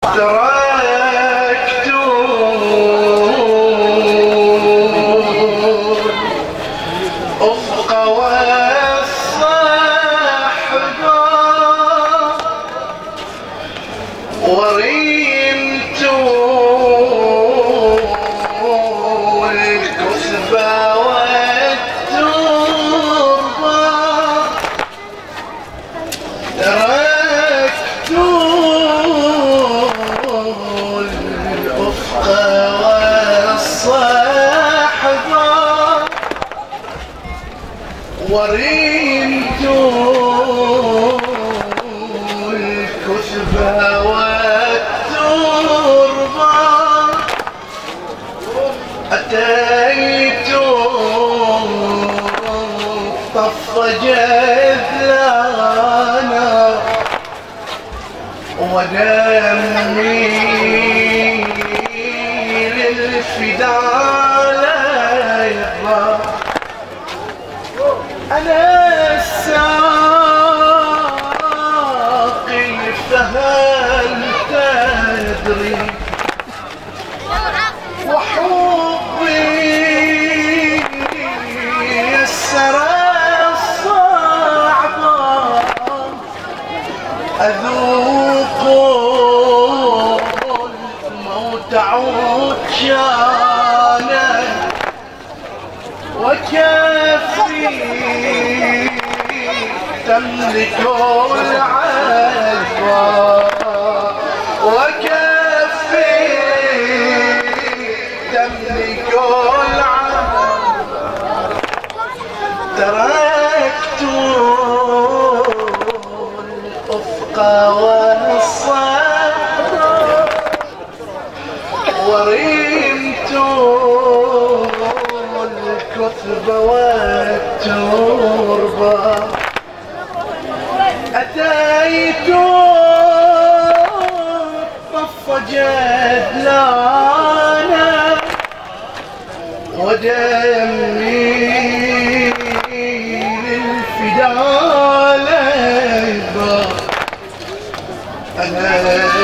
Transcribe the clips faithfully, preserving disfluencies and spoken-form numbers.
ودمي للفداء لا يرضى. أنا الساقي فهل تدري وحبي يسر الصعب أذوق الموت عطشانا وكفي تملك العفو وكفي تملك العفو. تركت الأفق والصحراء ورمت الكثب والتربة. أتيت طف جدلانا ودمي للفداء ليبا. أنا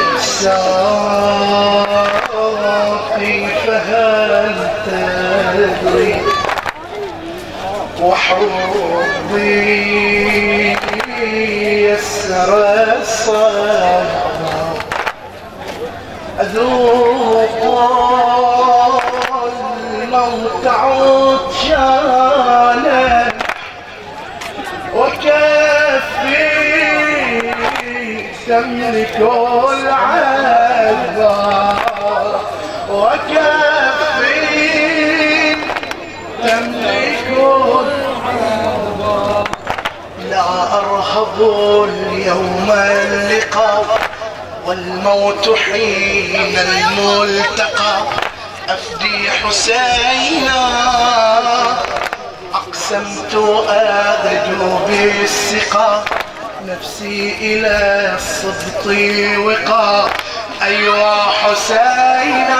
الساقي فهل تدري وحبي يسر الصبر أذوق الموت عطشانا وكفي تملك العذاب وكفي تملك العذاب. لا أرهب اليوم اللقاء والموت حين الملتقى. أفدي حسينا أقسمت أغدو بالسقا. نفسي إلى الصبط وقا. أيوا حسينا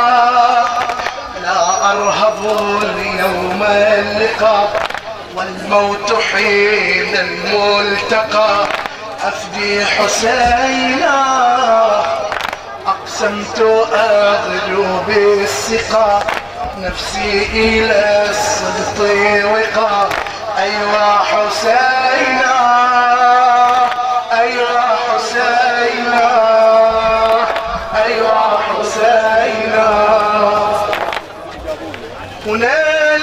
لا أرهب اليوم اللقاء والموت حين الملتقى. أفدي حسينا أقسمت أغدو بالسقا. نفسي إلى الصبط وقا. أيوا حسينا أيوا حسينا أيوا حسينا. هنا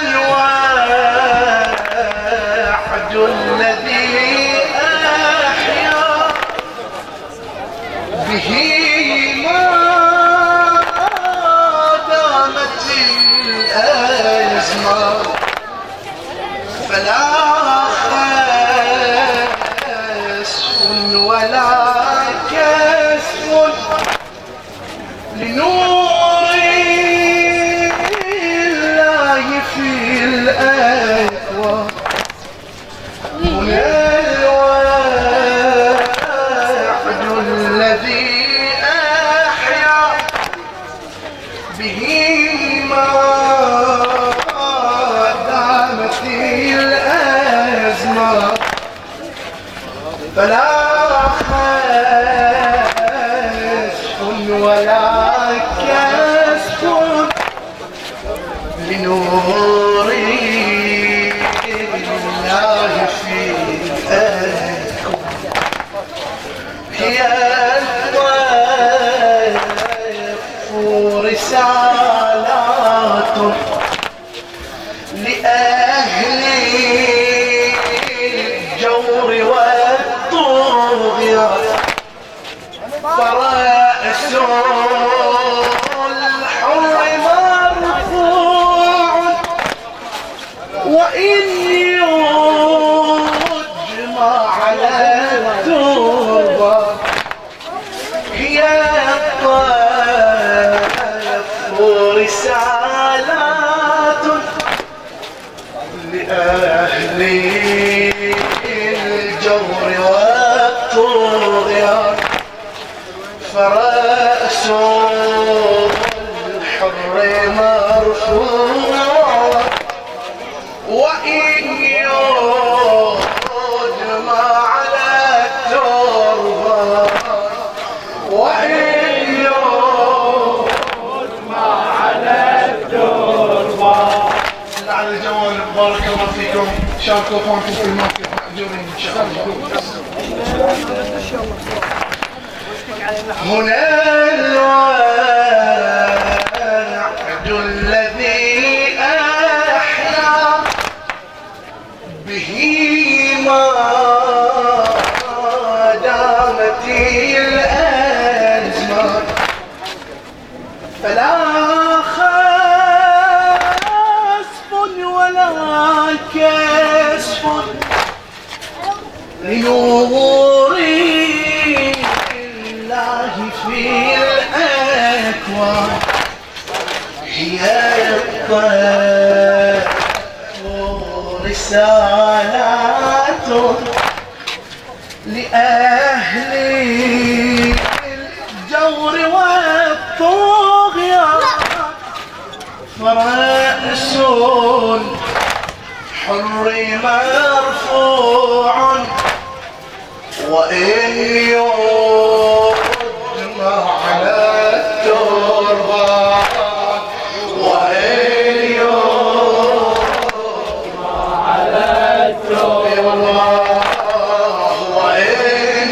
الوعد الذي أحيا به ما دامت الأزمة. فلا خسف ولا كسف لنور الله في الأكوان. هنا الوعد الذي أحيا به ما دامت الأكوان. ولا كسف لنور الله في الأكوان هي الطيف رسالات لأهل الجور والطغيان فرأس الحر مرفوع وإن يجمع على التربة هي الطيف رسالات لأهل الجور والطغيان فرأس الحر مرفوع وإن يجمع على التربة وإن يجمع على التربة. على الجوال بارك الله فيكم. شاركوا اخوانكم في الموقف مأجورين ان شاء الله. هنا الوعد الذي أحيا به ما دامت الأزمان فلا خسف ولا كسف لنور في الأكوان هي الطيف رسالات لأهل الجور والطغيان فرأس الحر مرفوع وإن على التربة وإن يجمع على التربة وإن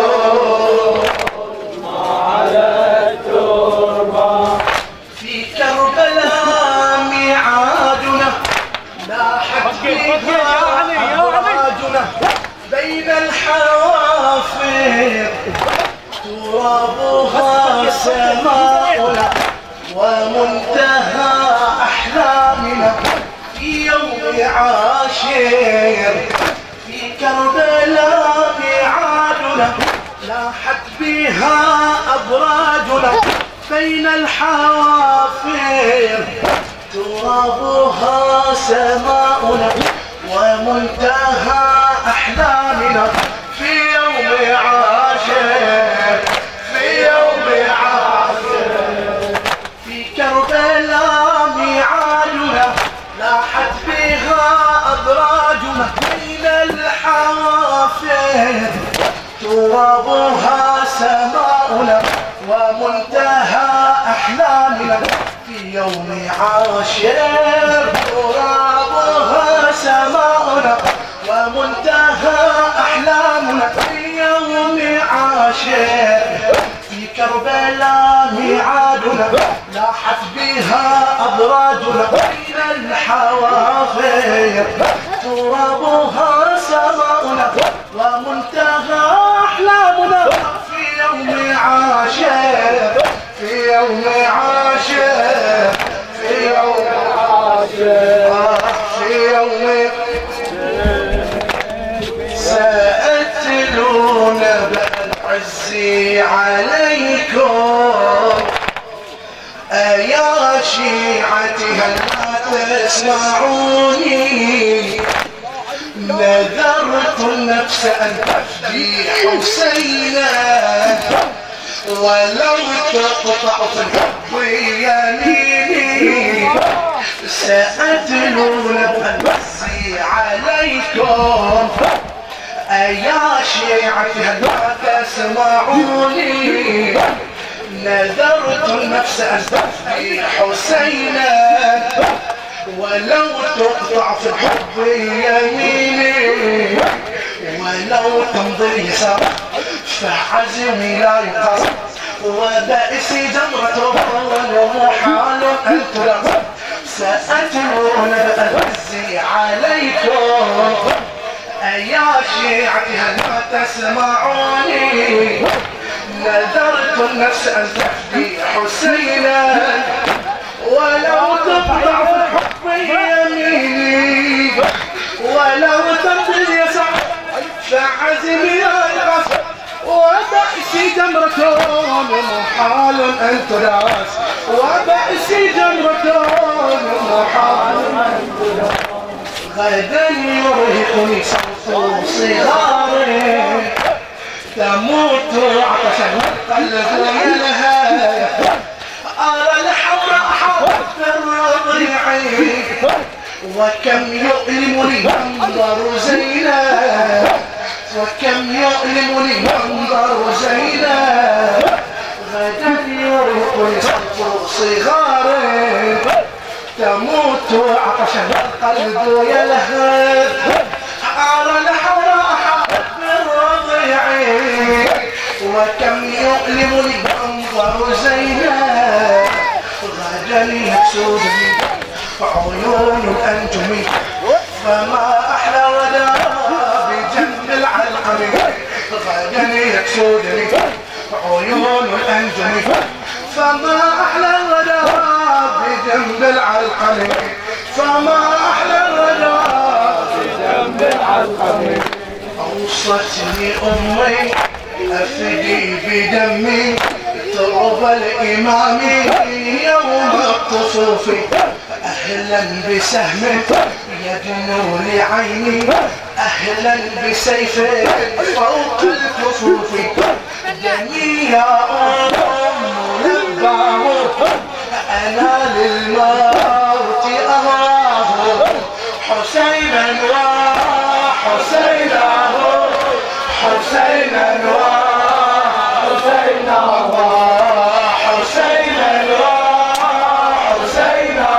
يجمع على التربة في كربلاء ميعادنا لاحت بها أبراجنا بين الحوافر ترابها سماؤنا ومنتهى أحلامنا في يوم عاشر في كربلاء ميعادنا لاحت بها أبراجنا بين الحوافر ترابها سماؤنا ومنتهى أحلامنا في يوم عاشر في يوم عاشر في كربلاء ميعادنا لاحت بها أبراجنا بين الحوافر ترابها سماؤنا ومنتهى أحلامنا في يوم عاشر ترابها سماؤنا ومنتهى أحلامنا في يوم عاشر في كربلاء ميعادنا لاحت بها أبراجنا بين الحوافر ترابها سماؤنا ومنتهى أحلامنا في يوم عاشر في يوم عاشر في يوم عاشر في يوم سأتلون بالعز عليكم أيا شيعتي هل لا تسمعوني نذرت النفس أن أفدي حسينا ولو تقطع في الحب يميني سأتلون بالعز عليكم أيا شيعتي هل لا تسمعوني نذرت النفس أن تفدي حسينا ولو تقطع في الحب يميني ولو تمضي اليسار فعزمي لا يقصر وبئسي جمرة ومحال أن تلقى سأتلو نبأ العز عليكم أيا شيعتي هل ما تسمعوني نذرت النفس أن تفدي حسينا ولو تقطع في الحب يميني ولو تمضي اليسار فعزمي لا يقصر وبأسي جمرة محال أن تداس وبأسي جمرة محال أن تداس غدا يرهقني صوت صغاري تموت عطشا والقلب يلهى أرى الحمراء حرف الرضيع وكم يؤلمني منظر زينب وكم يؤلمني منظر زينب غدا يرهقني صوت صغاري تموت عطشا والقلب يلهث أرى الحمراء حرف الرضيع وكم يؤلمني منظر زينب غدا يسودني عيون الأنجم فما أحلى وداع بجنب العلقم غدا يسودني عيون الأنجم فما أحلى الوداع بجنب العلقم فما أحلى الوداع بجنب العلقم أوصتني أمي أفدي بدمي ترب الإمام يوم الطفوف أهلا بسهم يدنو لعيني أهلا بسيف فوق الكفوف دمي يا أم لباه أنا للموت أراه حسينا وحسينا حسينا وحسينا وحسينا وحسينا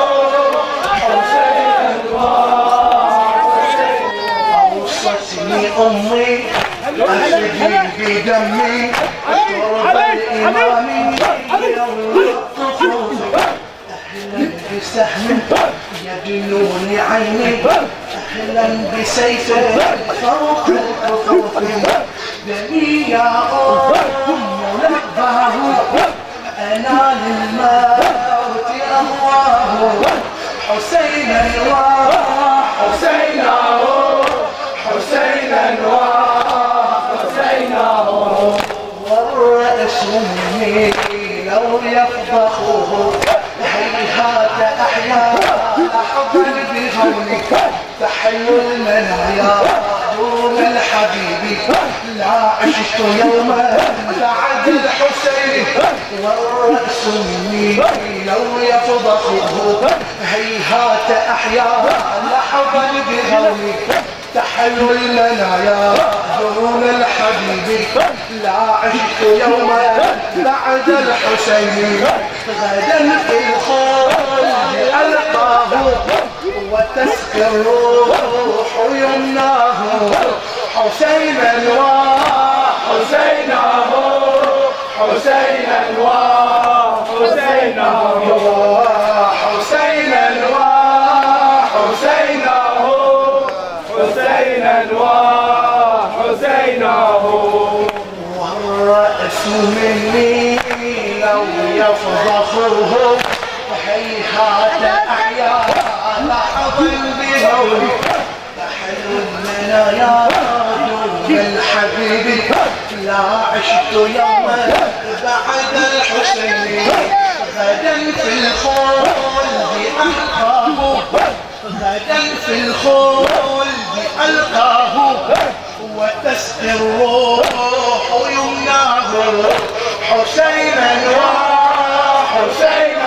حسينا أوصتني أمي أفدي بدمي ترب الإمام يوم الطفوف أهلا بسهم يدنوني عيني أهلا بسيف فوق الكفوف دمي يا أم لباه أنا للموت أهواه حسينا وحسينا حسينا وحسينا والرأس مني لو يفضخه هيهات أحيا لحظا بهوني تحلو المنايا دون الحبيب لا عشت يوما بعد الحسين والرأس مني لو يفضخه هيهات أحيا لحظا بهوني تحلو المنايا دون الحبيب لا عشت يوما بعد الحسين غدا في الخلد ألقاه وتسقي الروح يمناه حسينا وحسينا حسينا وحسينا حسينا وحسينا حسينا وحسينا والرأس مني لو يفضخه هيهات أحيا لحظا بهولي تحلو المنايا دون الحبيب لا عشت يوما بعد الحسين غدا في الخلد ألقاه غدا في الخلد ألقاه وتسقي الروح يمناه حسينا وحسينا